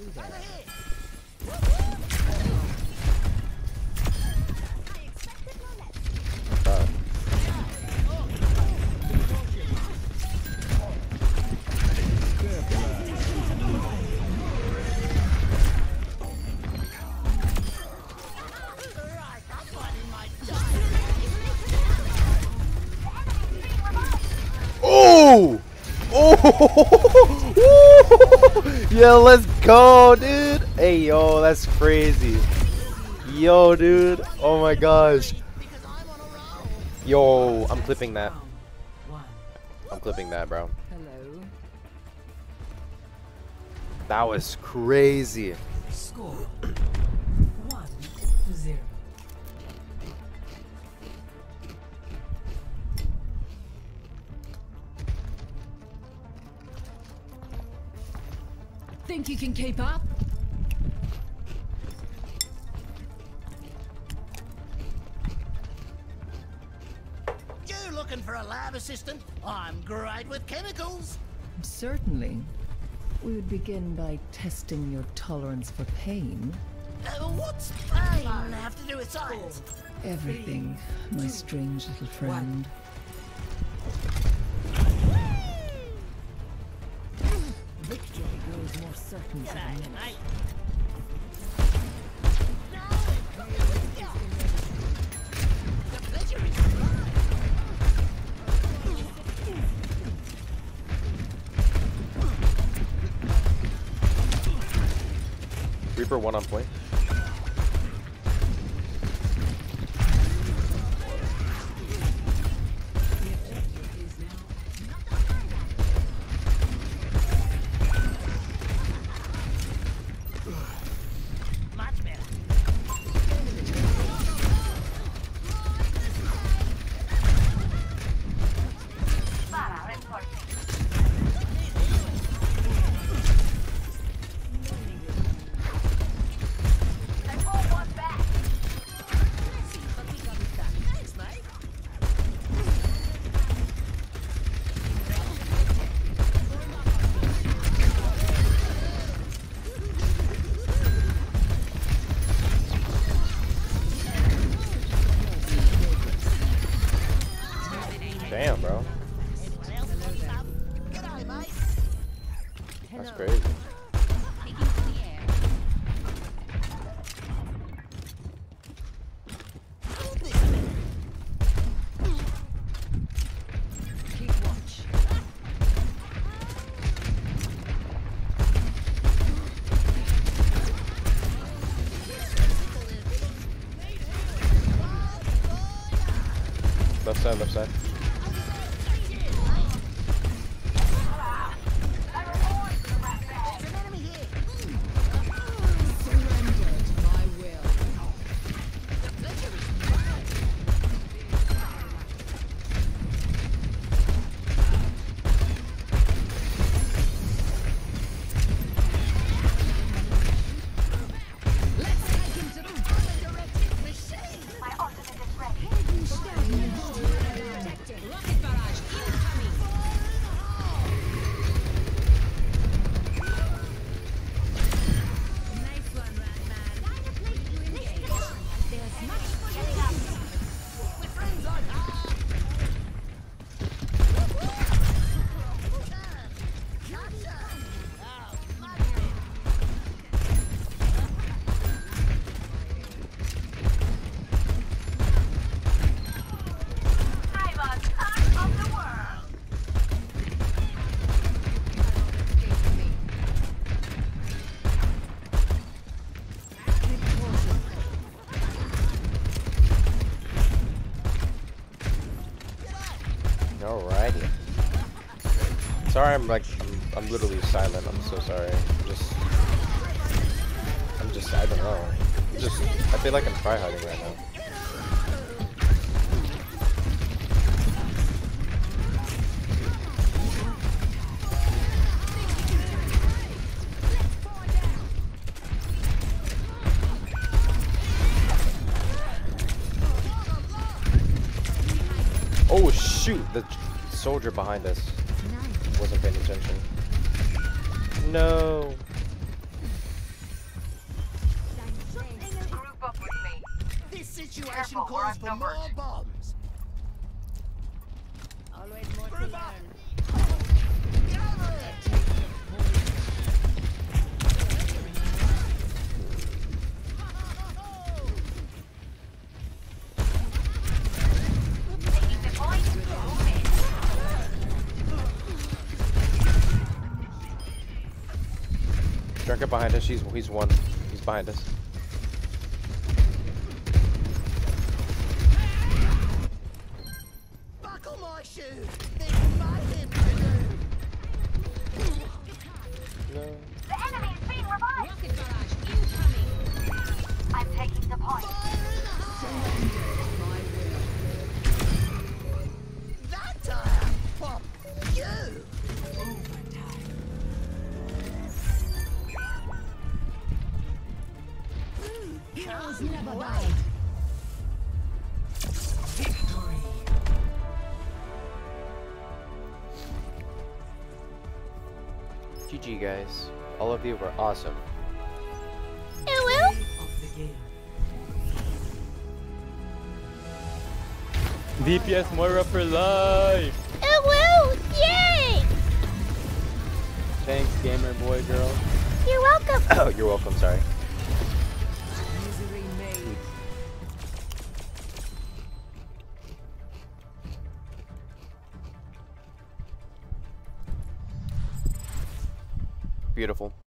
Oh! Oh! Yeah, let's go, dude. Hey, yo, that's crazy. Yo, dude. Oh my gosh. Yo, I'm clipping that. I'm clipping that, bro. That was crazy. Score 1-0. Think you can keep up? You looking for a lab assistant? I'm great with chemicals. Certainly. We would begin by testing your tolerance for pain. What's pain have to do with science? Everything, my strange little friend. Victory grows more certain for the minute. Reaper 1 on point. Damn, bro. That's crazy. Keep watch. Left side, left side. Alrighty. Sorry, I'm I'm literally silent. I'm so sorry. I don't know. I feel like I'm tryharding right now. Oh shoot! The soldier behind us wasn't paying attention. No. situation calls for more bombs. Always more to learn. Gather it! Junkrat behind us. He's one. He's behind us. Buckle my shoes. There's nothing to do. No. The enemy is being revived! Rocket barrage incoming. I'm taking the point. That tire pop you. Heroes never die. GG guys. All of you were awesome. DPS Moira for life! Yay! Thanks, gamer boy girl. You're welcome. Oh, you're welcome. Sorry. Misery made. Beautiful.